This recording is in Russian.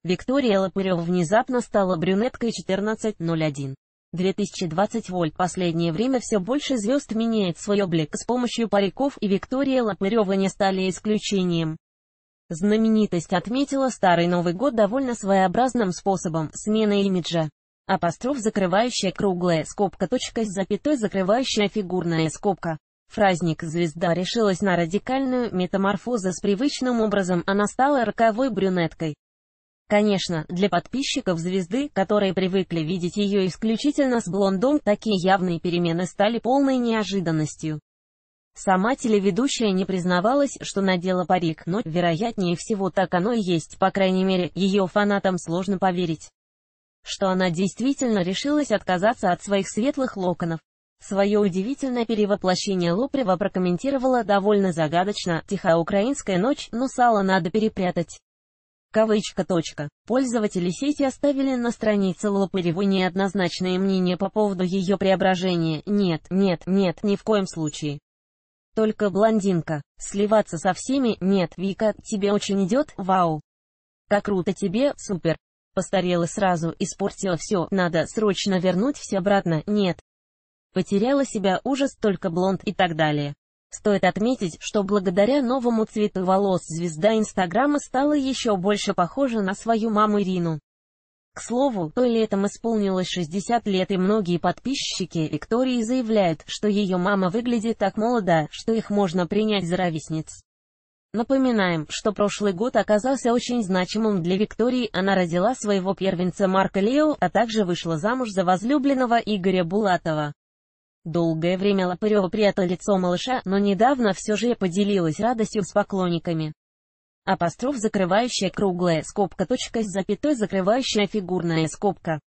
Виктория Лопырева внезапно стала брюнеткой 14:01. 2020 вольт. Последнее время все больше звезд меняет свой облик с помощью париков, и Виктория Лопырева не стали исключением. Знаменитость отметила Старый Новый год довольно своеобразным способом смены имиджа. Апостроф, закрывающая круглая скобка, точка с запятой, закрывающая фигурная скобка. Праздник. Звезда решилась на радикальную метаморфозу. С привычным образом она стала роковой брюнеткой. Конечно, для подписчиков звезды, которые привыкли видеть ее исключительно с блондом, такие явные перемены стали полной неожиданностью. Сама телеведущая не признавалась, что надела парик, но, вероятнее всего, так оно и есть, по крайней мере, ее фанатам сложно поверить, что она действительно решилась отказаться от своих светлых локонов. Свое удивительное перевоплощение Лопырева прокомментировала довольно загадочно: «Тихая украинская ночь, но сало надо перепрятать». Кавычка. Пользователи сети оставили на странице Лопыревой неоднозначные мнения по поводу ее преображения. Нет, ни в коем случае. Только блондинка. Сливаться со всеми? Нет, Вика, тебе очень идет, вау. Как круто тебе, супер. Постарела сразу, испортила все, надо срочно вернуть все обратно, нет. Потеряла себя, ужас, только блонд и так далее. Стоит отметить, что благодаря новому цвету волос звезда Инстаграма стала еще больше похожа на свою маму Ирину. К слову, той летом исполнилось 60 лет, и многие подписчики Виктории заявляют, что ее мама выглядит так молода, что их можно принять за ровесниц. Напоминаем, что прошлый год оказался очень значимым для Виктории. Она родила своего первенца Марка Лео, а также вышла замуж за возлюбленного Игоря Булатова. Долгое время Лопырева прятала лицо малыша, но недавно все же поделилась радостью с поклонниками. Апостроф, закрывающая круглая скобка, точка с запятой, закрывающая фигурная скобка.